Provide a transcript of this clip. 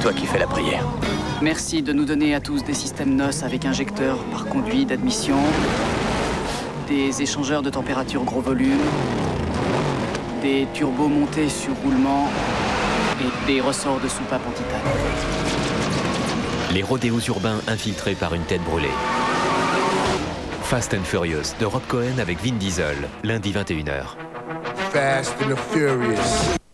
toi qui fais la prière. Merci de nous donner à tous des systèmes NOS avec injecteurs par conduit d'admission, des échangeurs de température gros volume, des turbos montés sur roulement et des ressorts de soupape en titane. Les rodéos urbains infiltrés par une tête brûlée. Fast and Furious de Rob Cohen avec Vin Diesel, lundi 21h. Fast and the Furious.